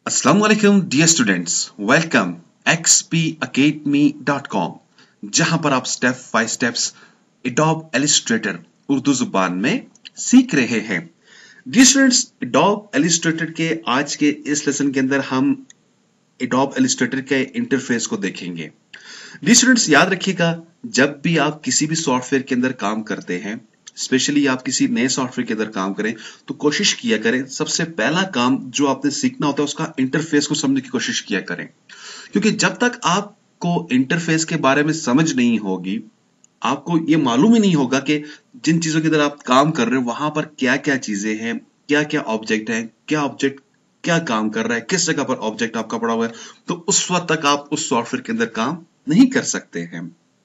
अस्सलाम वालेकुम dear students, welcome xpacademy.com जहां पर आप step by steps Adobe Illustrator Urdu जुबान में सीख रहे हैं। डियर स्टूडेंट्स, एडोब इलस्ट्रेटर के आज के इस लेसन के अंदर हम एडोब इलस्ट्रेटर के इंटरफेस को देखेंगे। डियर स्टूडेंट्स, याद रखिएगा, जब भी आप किसी भी सॉफ्टवेयर के अंदर काम करते हैं, स्पेशली आप किसी नए सॉफ्टवेयर के अंदर काम करें, तो कोशिश किया करें सबसे पहला काम जो आपने सीखना होता है उसका इंटरफेस को समझने की कोशिश किया करें। क्योंकि जब तक आपको इंटरफेस के बारे में समझ नहीं होगी, आपको ये मालूम ही नहीं होगा कि जिन चीजों के अंदर आप काम कर रहे हो वहां पर क्या क्या चीजें हैं, क्या क्या ऑब्जेक्ट है, क्या ऑब्जेक्ट क्या काम कर रहा है, किस जगह पर ऑब्जेक्ट आपका पड़ा हुआ है, तो उस वक्त तक आप उस सॉफ्टवेयर के अंदर काम नहीं कर सकते हैं।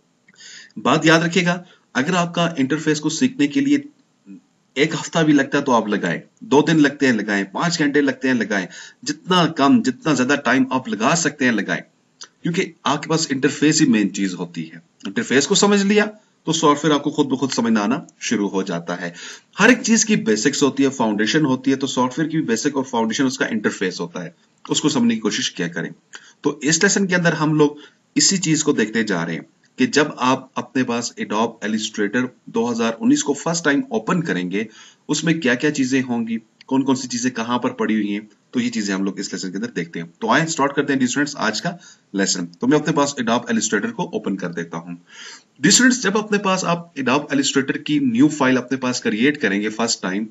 बात याद रखिएगा, अगर आपका इंटरफेस को सीखने के लिए 1 हफ्ता भी लगता है तो आप लगाएं, 2 दिन लगते हैं लगाएं, 5 घंटे लगते हैं लगाएं, जितना कम जितना ज्यादा टाइम आप लगा सकते हैं लगाएं, क्योंकि आपके पास इंटरफेस ही मेन चीज होती है। इंटरफेस को समझ लिया तो सॉफ्टवेयर आपको खुद ब खुद समझ आना शुरू हो जाता है। हर एक चीज की बेसिक्स होती है, फाउंडेशन होती है, तो सॉफ्टवेयर की भी बेसिक और फाउंडेशन उसका इंटरफेस होता है, उसको समझने की कोशिश किया करें। तो इस लेसन के अंदर हम लोग इसी चीज को देखते जा रहे हैं कि जब आप अपने पास एडोब इलस्ट्रेटर 2019 को फर्स्ट टाइम ओपन करेंगे, उसमें क्या क्या चीजें होंगी, कौन कौन सी चीजें कहां पर पड़ी हुई हैं, तो ये चीजें हम लोग इस लेसन के अंदर देखते हैं। तो आए स्टार्ट करते हैं स्टूडेंट्स आज का लेसन। तो मैं अपने पास एडोब इलस्ट्रेटर को ओपन कर देता हूं। स्टूडेंट्स, जब अपने पास आप एडोब इलस्ट्रेटर की न्यू फाइल अपने पास क्रिएट करेंगे फर्स्ट टाइम,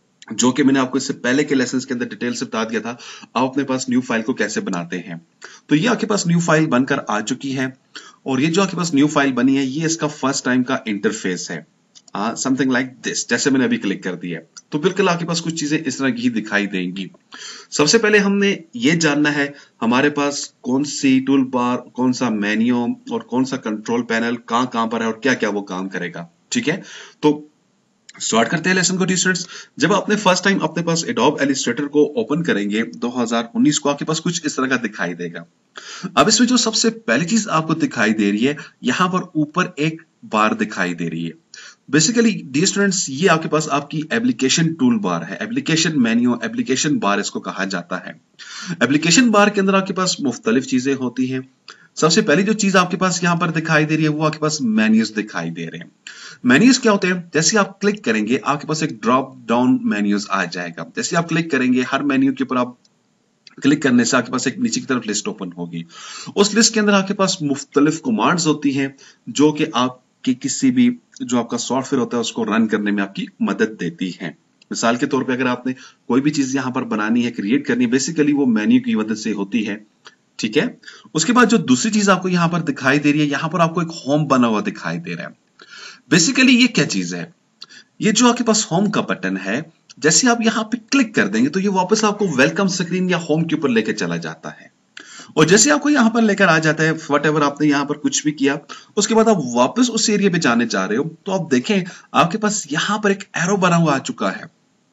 जो कि मैंने आपको इससे पहले के लेसन के अंदर डिटेल से बता दिया था आप अपने पास न्यू फाइल को कैसे बनाते हैं। तो ये आपके पास न्यू फाइल बनकर आ चुकी है, और ये जो आपके पास न्यू फाइल बनी है ये इसका फर्स्ट टाइम का इंटरफेस है, समथिंग लाइक दिस, जैसे मैंने अभी क्लिक कर दिया है। तो बिल्कुल आपके पास कुछ चीजें इस तरह की दिखाई देंगी। सबसे पहले हमने ये जानना है हमारे पास कौन सी टूल बार, कौन सा मेन्यू और कौन सा कंट्रोल पैनल कहां पर है और क्या क्या वो काम करेगा। ठीक है, तो स्टार्ट करते हैं लेसन को। स्टूडेंट्स, जब आपने फर्स्ट टाइम अपने पास एडोब इलस्ट्रेटर को ओपन करेंगे 2019 को, आपके पास कुछ इस तरह का दिखाई देगा। अब इसमें जो सबसे पहली चीज आपको दिखाई दे रही है, यहां पर ऊपर एक बार दिखाई दे रही है। बेसिकली डियर स्टूडेंट्स, ये आपके पास आपकी एप्लीकेशन टूल बार है, एप्लीकेशन मेन्यू, एप्लीकेशन बार इसको कहा जाता है। एप्लीकेशन बार के अंदर आपके पास मुख्तलिफ चीजें होती हैं। सबसे पहली जो चीज आपके पास यहां पर दिखाई दे रही है वो आपके पास मेन्यूज दिखाई दे रहे हैं। मेन्यूज क्या होते हैं, जैसे आप क्लिक करेंगे आपके पास एक ड्रॉप डाउन मेन्यूज आ जाएगा। जैसे आप क्लिक करेंगे, हर मेन्यू के ऊपर आप क्लिक करने से आपके पास एक नीचे की तरफ लिस्ट ओपन होगी। उस लिस्ट के अंदर आपके पास मुख्तलिफ कमांड्स होती हैं जो कि आपकी किसी भी जो आपका सॉफ्टवेयर होता है उसको रन करने में आपकी मदद देती है। मिसाल के तौर पे अगर आपने कोई भी चीज यहां पर बनानी है, क्रिएट करनी है, बेसिकली वो मेन्यू की मदद से होती है। ठीक है, उसके बाद जो दूसरी चीज आपको यहां पर दिखाई दे रही है, यहां पर आपको एक होम बना हुआ दिखाई दे रहा है। बेसिकली ये क्या चीज है, ये जो आपके पास होम का बटन है, जैसे आप यहां पे क्लिक कर देंगे तो ये वापस आपको वेलकम स्क्रीन या होम के ऊपर लेकर चला जाता है। और जैसे आपको यहां पर लेकर आ जाता है, वट एवर आपने यहां पर कुछ भी किया, उसके बाद आप वापस उस एरिया पे जाने चाह रहे हो, तो आप देखें आपके पास यहां पर एक एरो बना हुआ आ चुका है,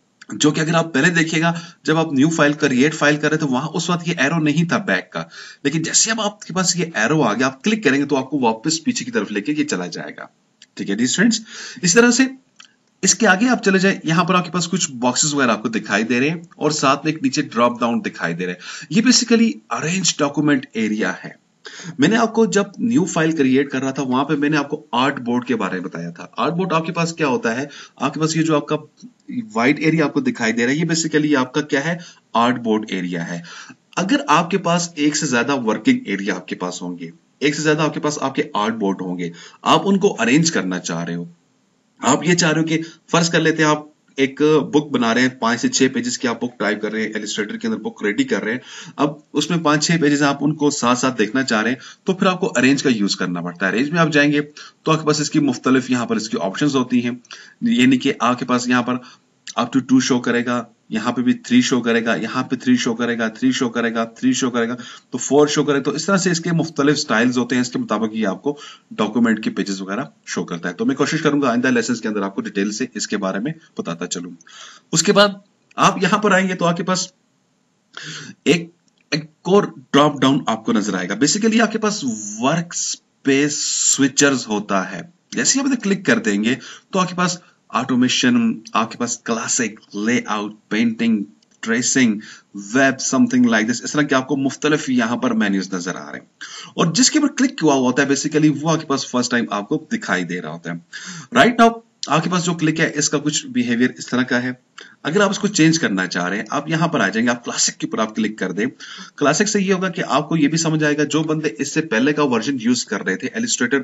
जो कि अगर आप पहले देखिएगा जब आप न्यू फाइल क्रिएट फाइल कर रहे थे वहां उस वक्त ये एरो नहीं था बैक का, लेकिन जैसे अब आपके पास ये एरो आ गया, आप क्लिक करेंगे तो आपको वापस पीछे की तरफ लेके ये चला जाएगा। ठीक है डी फ्रेंड्स, इस तरह से इसके आगे आप चले जाए, यहां पर आपके पास कुछ बॉक्सेस वगैरह आपको दिखाई दे रहे हैं और साथ में एक नीचे ड्रॉप डाउन दिखाई दे रहे हैं। ये बेसिकली अरेंज डॉक्यूमेंट एरिया है। मैंने आपको जब न्यू फाइल क्रिएट कर रहा था वहां पे मैंने आपको आर्ट बोर्ड के बारे में बताया था। आर्ट बोर्ड आपके पास क्या होता है, आपके पास ये जो आपका व्हाइट एरिया आपको दिखाई दे रहा है, ये बेसिकली आपका क्या है, आर्ट बोर्ड एरिया है। अगर आपके पास एक से ज्यादा वर्किंग एरिया आपके पास होंगे, एक से ज्यादा आपके पास आपके आर्ट बोर्ड होंगे, आप उनको अरेंज करना चाह रहे हो, आप ये चाह रहे हो कि फर्ज कर लेते हैं आप एक बुक बना रहे हैं, 5 से 6 पेजेस की आप बुक टाइप कर रहे हैं, इलस्ट्रेटर के अंदर बुक रेडी कर रहे हैं, अब उसमें 5-6 पेजेस आप उनको साथ साथ देखना चाह रहे हैं, तो फिर आपको अरेंज का यूज करना पड़ता है। अरेंज में आप जाएंगे तो आपके पास इसकी मुख्तलिफ यहाँ पर इसकी ऑप्शंस होती हैं, यानी कि आपके पास यहाँ पर अप टू 2 शो करेगा, यहाँ पे भी 3 शो करेगा, यहाँ पे 3 शो करेगा, 3 शो करेगा, 3 शो करेगा, तो 4 शो करेगा। तो इस तरह से इसके मुख्तलिफ स्टाइल्स होते हैं, इसके मुताबिक ये आपको डॉक्यूमेंट के पेजेस वगैरह शो करता है। तो मैं कोशिश करूंगा आइंदा लेसन के अंदर आपको डिटेल से इसके बारे में बताता चलूं। उसके बाद आप यहां पर आएंगे तो आपके पास एक एक और ड्रॉप डाउन आपको नजर आएगा। बेसिकली आपके पास वर्क स्पेस स्विचर्स होता है। जैसे आप क्लिक कर देंगे तो आपके पास ऑटोमेशन, आपके पास classic, layout, painting, tracing, web, something like this. इस तरह के आपको मुख्तलिफ यहाँ पर मेन्यूज नजर आ रहे हैं और जिसके ऊपर क्लिक हुआ होता है बेसिकली वो आपके पास फर्स्ट टाइम आपको दिखाई दे रहा होता है। राइट नाउ आपके पास जो क्लिक है इसका कुछ बिहेवियर इस तरह का है। अगर आप इसको चेंज करना चाह रहे हैं आप यहां पर आ जाएंगे, आप क्लासिक के ऊपर आप क्लिक कर दें। क्लासिक से ये होगा कि आपको ये भी समझ आएगा जो बंदे इससे पहले का वर्जन यूज कर रहे थे, इलस्ट्रेटर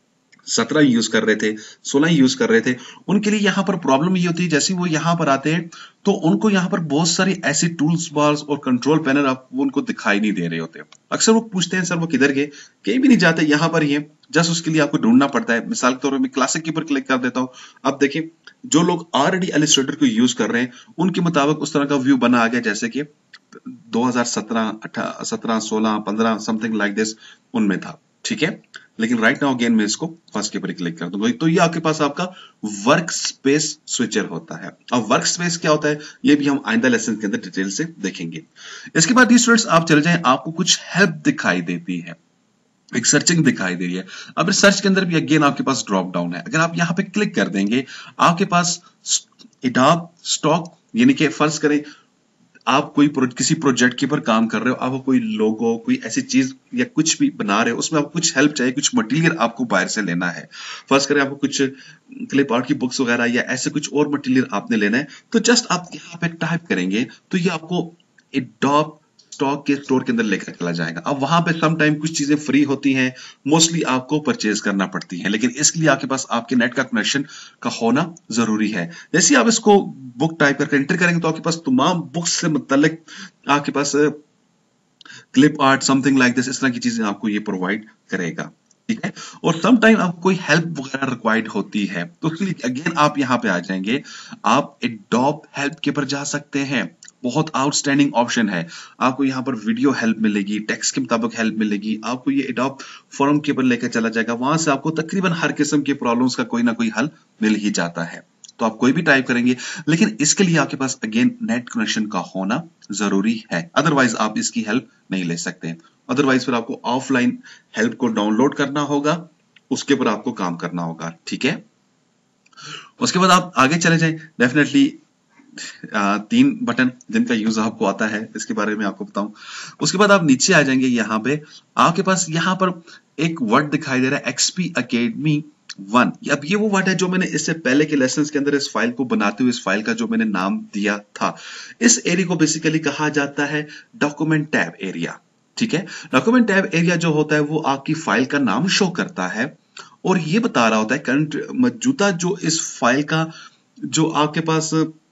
17 यूज कर रहे थे, 16 यूज कर रहे थे, उनके लिए यहां पर प्रॉब्लम ये होती है जैसे वो यहां पर आते हैं तो उनको यहां पर बहुत सारी ऐसी टूल्स बार्स और कंट्रोल पैनल आप वो उनको दिखाई नहीं दे रहे होते। अक्सर वो पूछते हैं सर वो किधर गए, कहीं भी नहीं जाते, यहां पर ही है, जस्ट उसके लिए आपको ढूंढना पड़ता है। मिसाल के तौर पर मैं क्लासिक के ऊपर क्लिक कर देता हूं। अब देखिए जो लोग ऑलरेडी इलस्ट्रेटर को यूज कर रहे हैं उनके मुताबिक उस तरह का व्यू बना आ गया जैसे कि 2017, 17, 16, 15 समथिंग लाइक दिस उनमें था, ठीक है। लेकिन राइट नाउ अगेन मैं इसको फर्स्ट के ऊपर क्लिक कर दूंगा तो ये आपके पास आपका वर्क स्पेस स्विचर होता है। अब वर्क स्पेस क्या होता है ये भी हम आइंदा लेसन के अंदर डिटेल से देखेंगे। इसके बाद स्टूडेंट्स आप चले जाएं, आपको कुछ हेल्प दिखाई देती है, एक सर्चिंग दिखाई दे रही है। अब इस सर्च के अंदर भी अगेन आपके पास ड्रॉप डाउन है। अगर आप यहां पे क्लिक कर देंगे आपके पास एडोब स्टॉक, यानी कि फर्ज करें आप किसी प्रोजेक्ट के ऊपर काम कर रहे हो, आपको कोई लोगो, कोई ऐसी चीज या कुछ भी बना रहे हो, उसमें आपको कुछ हेल्प चाहिए, कुछ मटेरियल आपको बाहर से लेना है। फर्स्ट करें आपको कुछ क्लिप आर्ट की बुक्स वगैरह या ऐसे कुछ और मटेरियल आपने लेना है तो जस्ट आप यहाँ पे टाइप करेंगे तो ये आपको एडोब स्टॉक के स्टोर के अंदर लेकर चला जाएगा। अब वहां पे सम टाइम कुछ चीजें फ्री होती हैं, मोस्टली आपको परचेज करना पड़ती हैं, लेकिन इसके लिए आपके पास आपके नेट का कनेक्शन का होना जरूरी है। जैसे आप इसको बुक टाइप करके एंटर करेंगे तो आपके पास तमाम बुक्स से मुतल्लिक आपके पास clip art something like this इस तरह की चीजें आपको ये प्रोवाइड करेगा, ठीक है। और सम टाइम आपको कोई हेल्प वगैरह रिक्वायर्ड होती है तो उसके लिए अगेन आप यहाँ पे आ जाएंगे, आप एडोब हेल्प के ऊपर जा सकते हैं। बहुत आउटस्टैंडिंग ऑप्शन है, आपको यहाँ पर वीडियो हेल्प मिलेगी, टेक्स्ट के मुताबिक हेल्प मिलेगी, आपको ये एडोब फोरम के ऊपर लेकर चला जाएगा, वहां से आपको तकरीबन हर किस्म के प्रॉब्लम्स का कोई ना कोई हल मिल ही जाता है। तो आप कोई भी टाइप करेंगे, लेकिन इसके लिए आपके पास अगेन नेट कनेक्शन का होना जरूरी है, अदरवाइज आप इसकी हेल्प नहीं ले सकते। अदरवाइज फिर आपको ऑफलाइन हेल्प को डाउनलोड करना होगा, उसके ऊपर आपको काम करना होगा, ठीक है। उसके बाद आप आगे चले जाएं, डेफिनेटली 3 बटन जिनका यूज आपको आता है इसके बारे में आपको बताऊं। उसके बाद आप नीचे आ जाएंगे, यहाँ पे आपके पास यहाँ पर एक वर्ड दिखाई दे रहा है एक्सपी अकेडमी 1। अब ये वो वर्ड है जो मैंने इससे पहले के लेसन्स के अंदर इस फाइल को बनाते हुए इस फाइल का जो मैंने नाम दिया था। इस एरिया को बेसिकली कहा जाता है डॉक्यूमेंट टैब एरिया, ठीक है। डॉक्यूमेंट टैब एरिया जो होता है वो आपकी फाइल का नाम शो करता है और ये बता रहा होता है करंट मौजूदा जो इस फाइल का जो आपके पास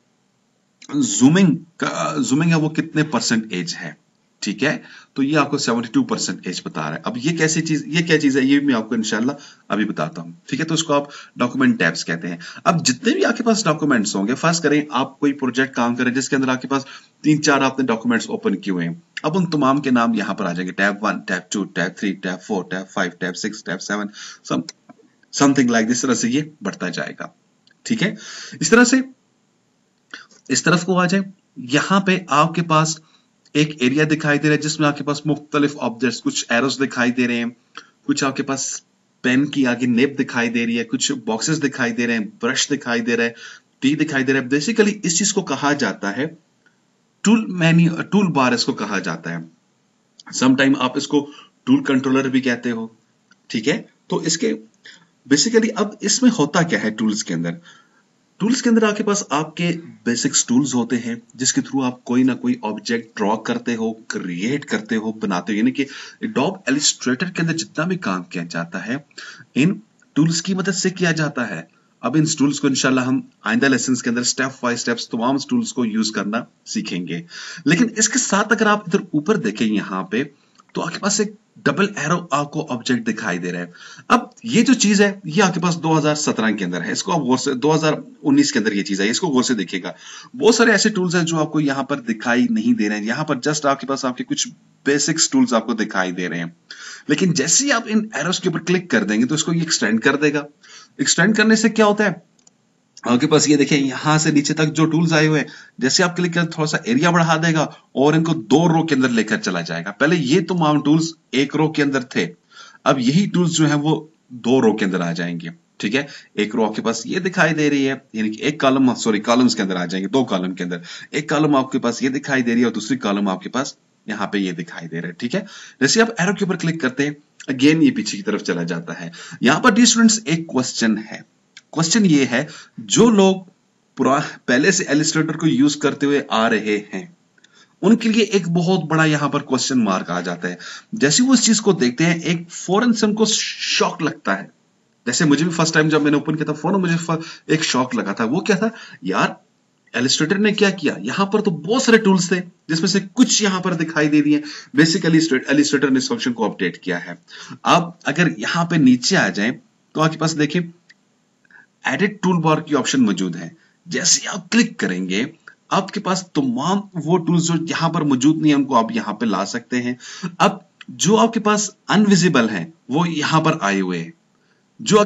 जूमिंग है वो कितने परसेंटेज है, ठीक है। तो ये आपको 72% बता रहा है। अब ये कैसी चीज, ये क्या चीज है ये मैं आपको इंशाल्लाह अभी बताता हूं, ठीक है। तो इसको आप डॉक्यूमेंट टैब्स कहते हैं। अब जितने भी आपके पास डॉक्यूमेंट्स होंगे, फर्स्ट करें आप कोई प्रोजेक्ट काम करें जिसके अंदर आपके पास 3-4 आपने डॉक्यूमेंट्स ओपन किए हुए हैं, अब उन तमाम के नाम यहां पर आ जाएंगे, tab 1, tab 2, tab 3, tab 4, tab 5, tab 6, tab 7 something like this तरह से ये बढ़ता जाएगा, ठीक है। इस तरह से इस तरफ को आ जाए, यहां पे आपके पास एक एरिया दिखाई दे रहा है जिसमें आपके पास मुख्तलिफ ऑब्जेक्ट्स, कुछ एरोस दिखाई दे रहे हैं, कुछ आपके पास पेन की आगे नेब दिखाई दे रही है, कुछ बॉक्सेस दिखाई दे रहे हैं, ब्रश दिखाई दे रहा है, टी दिखाई दे रहा है। बेसिकली इस चीज को कहा जाता है टूल मेन्यू, टूल बार इसको कहा जाता है। समटाइम आप इसको टूल कंट्रोलर भी कहते हो, ठीक है। तो इसके बेसिकली अब इसमें होता क्या है, टूल्स के अंदर आपके पास आपके बेसिक्स टूल्स होते हैं जिसके थ्रू आप कोई ना कोई ऑब्जेक्ट ड्रॉ करते हो, क्रिएट करते हो, बनाते हो। यानी कि एडोब इलस्ट्रेटर के अंदर जितना भी काम किया जाता है इन टूल्स की मदद से किया जाता है। अब इन टूल्स को इंशाल्लाह हम आइंदा लेसन्स के अंदर स्टेप बाय स्टेप्स तमाम टूल्स को यूज करना सीखेंगे। लेकिन इसके साथ अगर आप इधर ऊपर देखें यहाँ पे तो आपके पास एक डबल एरो आपको ऑब्जेक्ट दिखाई दे रहा है। अब ये जो चीज है ये आपके पास 2017 के अंदर है, इसको आप गौर से 2019 के अंदर ये चीज है, इसको गौर से देखिएगा। बहुत सारे ऐसे टूल्स हैं जो आपको यहाँ पर दिखाई नहीं दे रहे हैं, यहाँ पर जस्ट आपके पास आपके कुछ बेसिक्स टूल्स आपको दिखाई दे रहे हैं। लेकिन जैसे ही आप इन एरोस के ऊपर क्लिक कर देंगे तो इसको ये एक्सटेंड कर देगा। एक्सटेंड करने से क्या होता है, आपके पास ये देखिए यहां से नीचे तक जो टूल्स आए हुए हैं, जैसे आप क्लिक करें थोड़ा सा एरिया बढ़ा देगा और इनको 2 रो के अंदर लेकर चला जाएगा। पहले ये तमाम टूल्स 1 रो के अंदर थे, अब यही टूल्स जो है वो 2 रो के अंदर आ जाएंगे, ठीक है। एक रो आपके पास ये दिखाई दे रही है, यानी कि एक कॉलम, सॉरी कॉलम्स के अंदर आ जाएंगे, दो कॉलम के अंदर। एक कॉलम आपके पास ये दिखाई दे रही है और दूसरी कॉलम आपके पास यहाँ पे ये दिखाई दे रहा है, ठीक है। जैसे आप एरो के ऊपर क्लिक करते हैं, अगेन ये पीछे की तरफ चला जाता है। यहाँ पर डी स्टूडेंट्स एक क्वेश्चन है। क्वेश्चन ये है, जो लोग पहले से इलस्ट्रेटर को यूज करते हुए आ रहे हैं, उनके लिए एक बहुत बड़ा यहां पर क्वेश्चन मार्क आ जाता है। जैसे वो इस चीज को देखते हैं, एक फौरन से उनको शॉक लगता है। जैसे मुझे भी फर्स्ट टाइम जब मैंने ओपन किया था फौरन मुझे एक शॉक लगा था। वो क्या था यार, इलस्ट्रेटर ने क्या किया, यहां पर तो बहुत सारे टूल्स थे जिसमें से कुछ यहां पर दिखाई दे दिए। बेसिकली इलस्ट्रेटर ने इस फंक्शन को अपडेट किया है। अब अगर यहां पे नीचे आ जाए तो आपके पास देखिए एडिट टूल बार की ऑप्शन मौजूद है। जैसे आप क्लिक करेंगे, आपके पास तमाम वो टूल्स जो यहां पर मौजूद नहीं है उनको आप यहां पे ला सकते हैं। अब जो आपके पास अनविजिबल हैं वो यहां पर आए हुए हैं। जो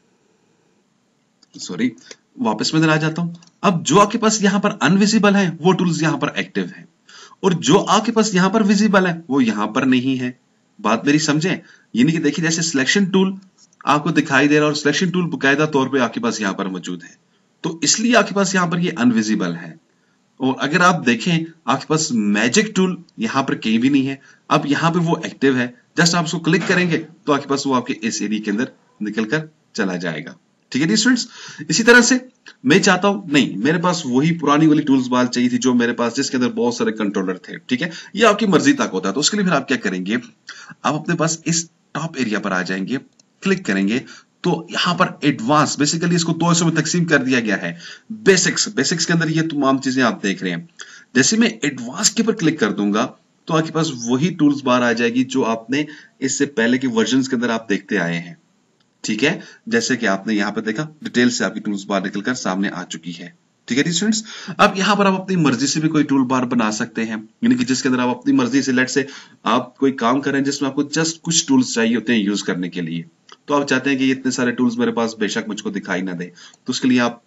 सॉरी वापस में आ जाता हूं। अब जो आपके पास यहां पर अनविजिबल है वो टूल्स यहां पर एक्टिव हैं, और जो आपके पास यहां पर विजिबल है वो यहां पर नहीं है। बात मेरी समझे? यानी कि देखिए जैसे सिलेक्शन टूल आपको दिखाई दे रहा है और सिलेक्शन टूल बकायदा तौर पे आपके पास यहां पर मौजूद है, तो इसलिए आपके पास यहां पर ये अनविजिबल है। और अगर आप देखें आपके पास मैजिक टूल यहां पर कहीं भी नहीं है। अब यहां पे वो एक्टिव है, जस्ट आप उसको क्लिक करेंगे तो आपके पास वो आपके इस एरिया के अंदर निकल कर चला जाएगा। ठीक है स्टूडेंट्स, इसी तरह से मैं चाहता हूं नहीं, मेरे पास वही पुरानी वाली टूल्स बार चाहिए थी जो मेरे पास, जिसके अंदर बहुत सारे कंट्रोलर थे। ठीक है, ये आपकी मर्जी तक होता है। तो उसके लिए फिर आप क्या करेंगे, आप अपने पास इस टॉप एरिया पर आ जाएंगे, क्लिक करेंगे तो यहां पर एडवांस, बेसिकली इसको दो हिस्सों में तकसीम कर दिया गया है। बेसिक्स के अंदर ये तमाम चीजें आप देख रहे हैं। जैसे मैं एडवांस के ऊपर क्लिक कर दूंगा तो आपके पास वही टूल्स बार आ जाएगी जो आपने इससे पहले के वर्जन्स के अंदर आप देखते आए हैं। ठीक है, जैसे कि आपने यहां पर देखा डिटेल से आपकी टूल्स बार निकलकर सामने आ चुकी है। ठीक है स्टूडेंट्स, अब यहां पर आप अपनी मर्जी से भी कोई टूल बार बना सकते हैं, यानी कि जिसके अंदर आप अपनी मर्जी से, लेट से आप कोई काम कर रहे हैं जिसमें आपको जस्ट कुछ टूल्स चाहिए होते हैं यूज करने के लिए, तो आप चाहते हैं कि इतने सारे टूल्स मेरे पास बेशक मुझको दिखाई ना दे, तो उसके लिए आप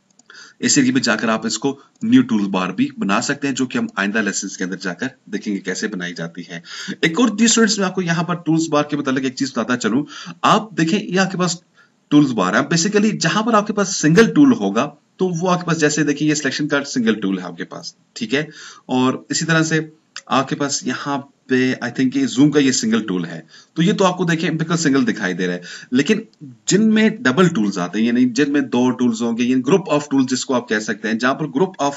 इस एरिया पे जाकर आप इसको न्यू टूल बार भी बना सकते हैं, जो कि हम आइंदा लेसन्स के अंदर जाकर देखेंगे कैसे बनाई जाती है। एक और स्टूडेंट्स में आपको यहाँ पर टूल्स बार के मतलब एक चीज बताता चलूं। आप देखें ये आपके पास टूल्स बार है, बेसिकली जहां पर आपके पास सिंगल टूल होगा तो वो आपके पास, जैसे देखिए ये सिलेक्शन का सिंगल टूल है आपके पास। ठीक है, और इसी तरह से आपके पास यहाँ पे आई थिंक ये जूम का ये सिंगल टूल है, तो ये तो आपको देखें बिल्कुल सिंगल दिखाई दे रहा है। लेकिन जिनमें डबल टूल्स आते हैं, यानी जिनमें दो टूल्स होंगे, यानी ग्रुप ऑफ टूल्स जिसको आप कह सकते हैं, जहां पर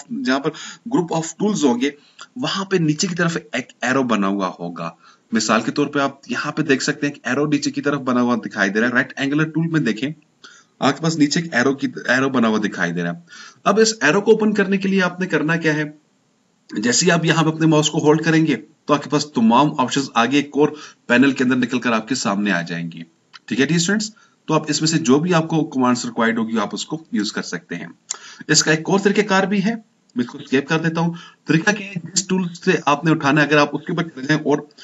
ग्रुप ऑफ टूल्स होंगे वहां पे नीचे की तरफ एक एरो बना हुआ होगा। मिसाल के तौर पे आप यहाँ पे देख सकते हैं कि एरो नीचे की तरफ बना हुआ दिखाई दे रहा है। राइट एंगुलर टूल में देखें आपके पास नीचे एक एरो बना हुआ दिखाई दे रहा है। अब इस एरो को ओपन करने के लिए आपने करना क्या है, जैसे ही आप यहां पे अपने माउस को होल्ड करेंगे तो आपके पास तमाम ऑप्शंस आगे एक और पैनल के अंदर निकलकर आपके सामने आ जाएंगी। ठीक है स्टूडेंट्स, तो आप इसमें से जो भी आपको कमांड्स रिक्वायर्ड होगी आप उसको यूज कर सकते हैं। इसका एक और तरीकेकार भी है, मैं इसको स्केप कर देता हूं। तरीका क्या है, जिस टूल से आपने उठाना है अगर आप उसके ऊपर क्लिक करें और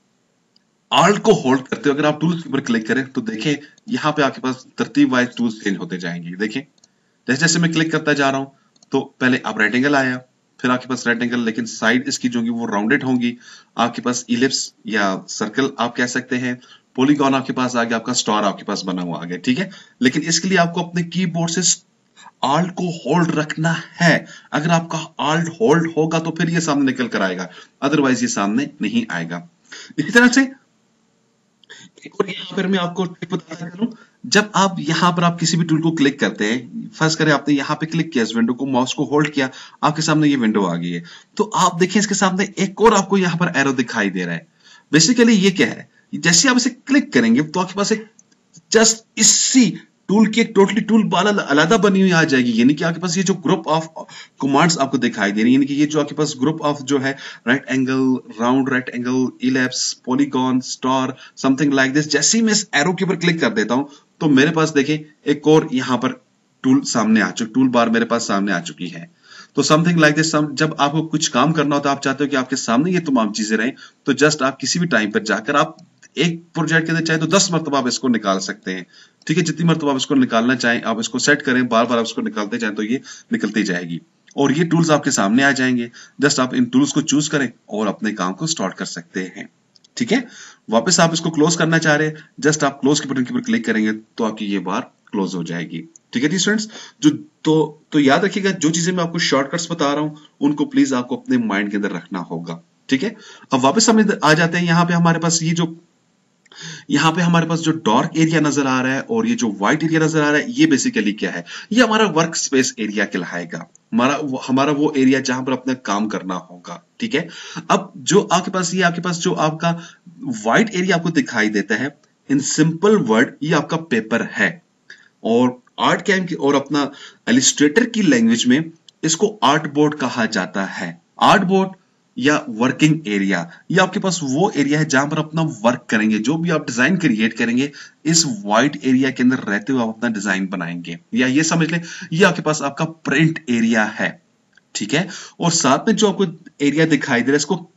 आल्ट को होल्ड करते हो, अगर आप टूल्स के ऊपर क्लिक करें तो देखें यहाँ पे आपके पास तरतीब वाइज टूल्स चेंज होते जाएंगे। देखें जैसे जैसे मैं क्लिक करता जा रहा हूं तो पहले आप राइट एंगल आया, फिर आपके पास राइट एंगल, लेकिन साइड इसकी जो होंगी वो राउंडेड होंगी। आपके पास इलिप्स या सर्कल आप कह सकते हैं, पॉलीगॉन आपके पास आ गया, आपका स्टार आपके पास बना हुआ आ गया। ठीक है, लेकिन इसके लिए आपको अपने कीबोर्ड से आल्ट को होल्ड रखना है। अगर आपका आल्ट होल्ड होगा तो फिर ये सामने निकल कर आएगा, अदरवाइज ये सामने नहीं आएगा। इसी तरह से एक और यहाँ पर मैं आपको बताता चलूं, जब आप यहाँ पर आप किसी भी टूल को क्लिक करते हैं, फर्स्ट करें आपने यहाँ पे क्लिक किया, इस विंडो को माउस को होल्ड किया, आपके सामने ये विंडो आ गई है, तो आप देखें इसके सामने एक और आपको यहाँ पर एरो दिखाई दे रहा है। बेसिकली ये क्या है, जैसे आप इसे क्लिक करेंगे तो आपके पास एक जस्ट इसी टूल की एक टोटली टूल बार अलग बनी हुई आ जाएगी, यानी कि आपके पास ये जो ग्रुप ऑफ कमांड्स आपको दिखाई दे रही है, यानी कि ये जो आपके पास ग्रुप ऑफ जो है rectangle, round rectangle, ellipse, polygon, star, something like this. जैसे ही मैं इस एरो के ऊपर क्लिक कर देता हूं तो मेरे पास देखें एक और यहां पर टूल सामने आ चुकी, टूल बार मेरे पास सामने आ चुकी है। तो समथिंग लाइक दिस, जब आपको कुछ काम करना होता है, आप चाहते हो कि आपके सामने ये तमाम चीजें रहें, तो जस्ट आप किसी भी टाइम पर जाकर आप एक प्रोजेक्ट के अंदर चाहे तो 10 मरतबा आप इसको निकाल सकते हैं। ठीक है, जितनी मरतबा आप इसको निकालना चाहें आप इसको सेट करें, बार बार आप इसको निकालते जाएं तो ये निकलती जाएगी और ये टूल्स आपके सामने आ जाएंगे। जस्ट आप इन टूल्स को चूज करें और अपने काम को स्टार्ट कर सकते हैं। ठीक है, वापस आप इसको क्लोज करना चाह रहे हैं, जस्ट आप क्लोज के बटन के ऊपर क्लिक करेंगे तो आपकी ये बार क्लोज हो जाएगी। ठीक है जी स्टूडेंट्स, जो तो याद रखिएगा, जो चीजें मैं आपको शॉर्टकट्स बता रहा हूं उनको प्लीज आपको अपने माइंड के अंदर रखना होगा। ठीक है, अब वापस हम आ जाते हैं। यहाँ पे हमारे पास जो डार्क एरिया नजर आ रहा है और ये जो व्हाइट एरिया नजर आ रहा है, ये बेसिकली क्या है? ये हमारा वर्क स्पेस एरिया कहलाएगा। हमारा वो एरिया जहां पर अपना काम करना होगा। ठीक है, अब जो आपके पास जो आपका व्हाइट एरिया आपको दिखाई देता है, इन सिंपल वर्ड ये आपका पेपर है। और आर्ट कैम की और अपना इलिस्ट्रेटर की लैंग्वेज में इसको आर्ट बोर्ड कहा जाता है। आर्ट बोर्ड या वर्किंग एरिया, ये आपके पास वो एरिया है जहां पर अपना वर्क करेंगे। जो भी आप डिजाइन क्रिएट करेंगे, इस व्हाइट एरिया के अंदर रहते हुए आप अपना डिजाइन बनाएंगे। या ये समझ लें, ये आपके पास आपका प्रिंट एरिया है। ठीक है, और साथ में जो आपको एरिया दिखाई दे रहा है,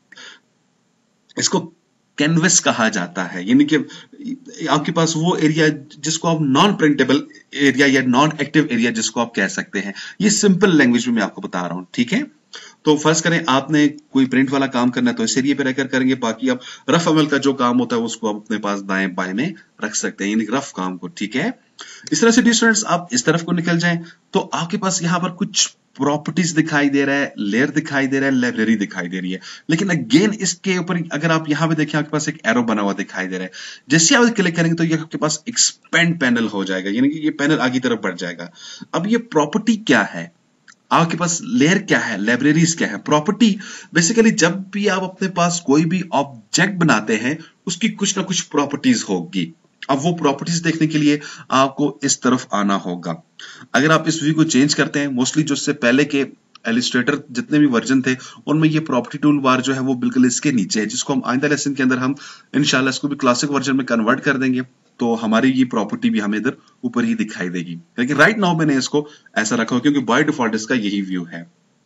इसको कैनवस कहा जाता है। यानी कि आपके पास वो एरिया जिसको आप नॉन प्रिंटेबल एरिया या नॉन एक्टिव एरिया जिसको आप कह सकते हैं। ये सिंपल लैंग्वेज में मैं आपको बता रहा हूं। ठीक है, तो फर्ज करें आपने कोई प्रिंट वाला काम करना है तो इस एरिया पे रहकर करेंगे। बाकी आप रफ अमल का जो काम होता है उसको आप अपने पास दाएं बाएं में रख सकते हैं, यानी रफ काम को। ठीक है, इस तरह से स्टूडेंट्स आप इस तरफ को निकल जाएं तो आपके पास यहाँ पर कुछ प्रॉपर्टीज दिखाई दे रहा है, लेयर दिखाई दे रहा है, लाइब्रेरी दिखाई दे रही है। लेकिन अगेन इसके ऊपर अगर आप यहाँ पे देखें, आपके पास एक एरो बना हुआ दिखाई दे रहा है। जैसे आप क्लिक करेंगे तो ये आपके पास एक्सपेंड पैनल हो जाएगा, यानी कि ये पैनल आगे तरफ बढ़ जाएगा। अब ये प्रॉपर्टी क्या है, आपके पास लेयर क्या है, लाइब्रेरीज क्या है? प्रॉपर्टी बेसिकली जब भी आप अपने पास कोई भी ऑब्जेक्ट बनाते हैं, उसकी कुछ ना कुछ प्रॉपर्टीज होगी। अब वो प्रॉपर्टीज देखने के लिए आपको इस तरफ आना होगा। अगर आप इस व्यू को चेंज करते हैं, मोस्टली जो इससे पहले के इलिस्ट्रेटर जितने भी वर्जन थे उनमें ये प्रॉपर्टी टूल बार जो है वो बिल्कुल इसके नीचे है, जिसको हम आइंदा लेसन के अंदर हम इंशाल्लाह इसको भी क्लासिक वर्जन में कन्वर्ट कर देंगे। तो हमारी ये प्रॉपर्टी भी हमें इधर ऊपर ही दिखाई देगी। लेकिन राइट नाउ मैंने इसको ऐसा रखा हो क्योंकि बाय डिफॉल्ट इसका यही व्यू है।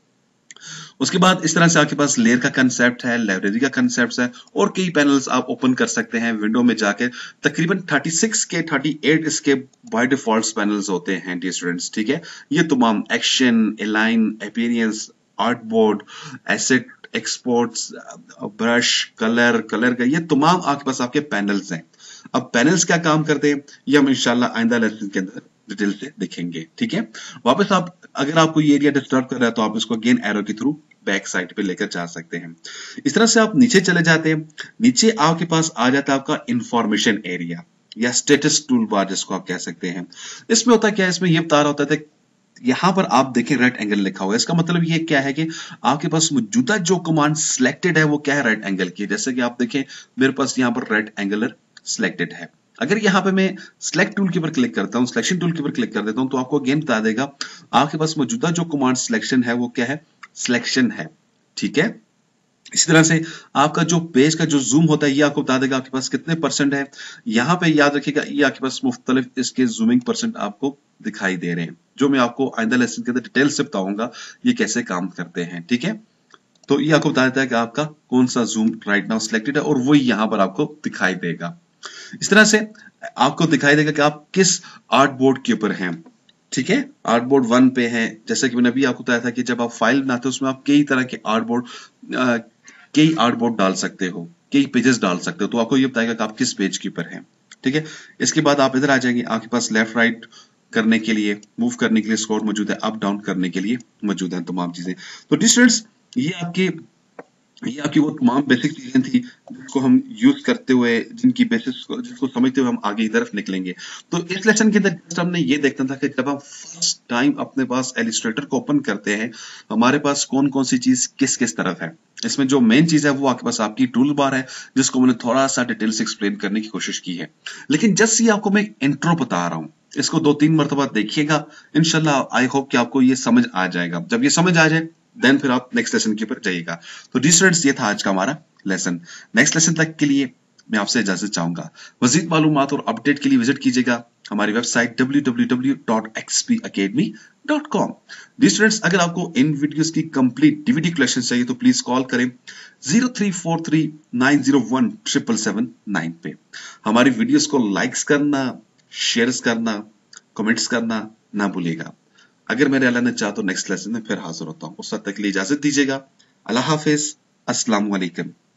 उसके बाद इस तरह से आपके पास लेयर का कंसेप्ट है, लाइब्रेरी का कंसेप्ट है, और कई पैनल्स आप ओपन कर सकते हैं विंडो में जाके। तकरीबन 36 के 38 इसके बाय डिफॉल्ट पैनल्स होते हैं डियर स्टूडेंट्स। ठीक है, ये तमाम action, align, appearance, artboard, asset, exports, brush, colour का, ये तमाम आपके पास आपके पैनल्स हैं। अब पैनल्स क्या काम करते हैं ये हम इंशाल्लाह आइंदा लेसन के अंदर डिटेल से देखेंगे। ठीक है, वापस आप अगर आपको ये एरिया डिस्टर्ब कर रहा है तो आप इसको अगेन एरो के थ्रू बैक साइड पे लेकर जा सकते हैं। इस तरह से आप नीचे चले जाते हैं, नीचे आपके पास आ जाता है आपका इंफॉर्मेशन एरिया या स्टेटस टूल बार जिसको आप कह सकते हैं। इसमें होता क्या है, इसमें यह बता रहा होता है यहां पर आप देखें राइट एंगल लिखा हुआ है। इसका मतलब ये क्या है कि आपके पास मौजूदा जो कमांड सिलेक्टेड है वो क्या है, राइट एंगल की। जैसे कि आप देखें मेरे पास यहाँ पर राइट एंगलर सिलेक्टेड है। अगर यहाँ पे मैं सिलेक्ट टूल के ऊपर क्लिक करता हूँ, सिलेक्शन टूल के ऊपर क्लिक कर देता हूँ, तो आपको अगेन बता देगा आपके पास मौजूदा जो कमांड सिलेक्शन है वो क्या है, सिलेक्शन है। ठीक है, इसी तरह से आपका जो पेज का जो जूम होता है ये आपको बता देगा आपके पास कितने परसेंट है। यहाँ पे याद रखिएगा ये आपके पास मुख्तलिफ इसके जूमिंग परसेंट आपको दिखाई दे रहे हैं, जो मैं आपको आइंदा लेसन के अंदर डिटेल से बताऊंगा ये कैसे काम करते हैं। ठीक है, तो ये आपको बता देता है कि आपका कौन सा जूम राइट नाउ सिलेक्टेड है और वो यहाँ पर आपको दिखाई देगा। इस तरह से आपको दिखाई देगा कि आप किस आर्ट बोर्ड के ऊपर हैं। ठीक है, आर्ट बोर्ड 1 पे है। जैसे कि मैंने अभी आपको बताया था कि जब आप फाइल बनाते हो उसमें आप कई तरह के आर्ट बोर्ड डाल सकते हो, कई पेजेस डाल सकते हो, तो आपको ये बताएगा कि आप किस पेज के ऊपर हैं। ठीक है, इसके बाद आप इधर आ जाएंगे, आपके पास लेफ्ट राइट करने के लिए, मूव करने के लिए स्क्रॉल मौजूद है, अप डाउन करने के लिए मौजूद है, तमाम चीजें। तो डिस्टेंस ये आपकी वो तमाम बेसिक चीजें थी जिसको हम यूज करते हुए, जिसको समझते हुए हम आगे की तरफ निकलेंगे। तो इस लेसन के अंदर जस्ट हमने ये देखना था कि जब हम फर्स्ट टाइम अपने पास इलिस्ट्रेटर को ओपन करते हैं हमारे पास कौन कौन सी चीज किस किस तरफ है। इसमें जो मेन चीज है वो आपके पास आपकी टूल बार है, जिसको मैंने थोड़ा सा डिटेल से एक्सप्लेन करने की कोशिश की है। लेकिन जस्ट ये आपको मैं इंट्रो बता रहा हूँ, इसको 2-3 मरतबा देखिएगा, इंशाल्लाह आई होप कि आपको ये समझ आ जाएगा। जब ये समझ आ जाए देन फिर आप नेक्स्ट लेसन के ऊपर जाइएगा। तो जी स्टूडेंट्स, ये था आज का हमारा लेसन। नेक्स्ट लेसन तक के लिए मैं आपसे इजाजत चाहूंगा। मजीद मालूमात और अपडेट के लिए विजिट कीजिएगा हमारी वेबसाइट www.xpacademy.com। जी स्टूडेंट्स, अगर आपको इन वीडियोस की कंप्लीट डीवीडी कलेक्शन चाहिए तो प्लीज कॉल करें 0343901779 पे। हमारी वीडियोस को लाइक्स करना, शेयर्स करना, कमेंट्स करना ना भूलिएगा। अगर मेरे अल्लाह ने चाहा तो नेक्स्ट लेसन में फिर हाजिर होता हूँ, उस वक्त तक के लिए इजाजत दीजिएगा। अल्लाह हाफिज, अस्सलाम वालेकुम।